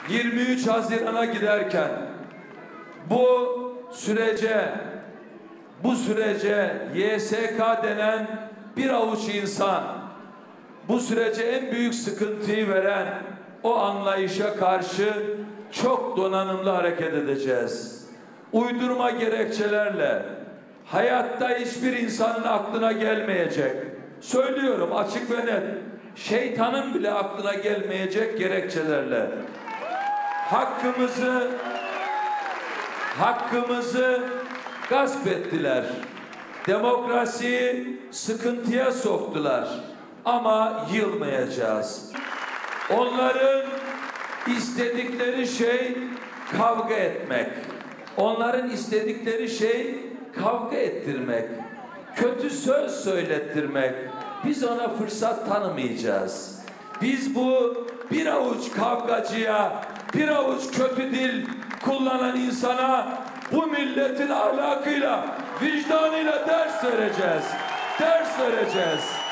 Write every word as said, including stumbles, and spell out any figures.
yirmi üç Haziran'a giderken bu sürece bu sürece Y S K denen bir avuç insan, bu sürece en büyük sıkıntıyı veren o anlayışa karşı çok donanımlı hareket edeceğiz. Uydurma gerekçelerle, hayatta hiçbir insanın aklına gelmeyecek, söylüyorum açık ve net, şeytanın bile aklına gelmeyecek gerekçelerle hakkımızı hakkımızı gasp ettiler. Demokrasiyi sıkıntıya soktular. Ama yılmayacağız. Onların istedikleri şey kavga etmek. Onların istedikleri şey kavga ettirmek. Kötü söz söylettirmek. Biz ona fırsat tanımayacağız. Biz bu bir avuç kavgacıya, bir avuç kötü dil kullanan insana bu milletin ahlakıyla, vicdanıyla ders vereceğiz. Ders vereceğiz.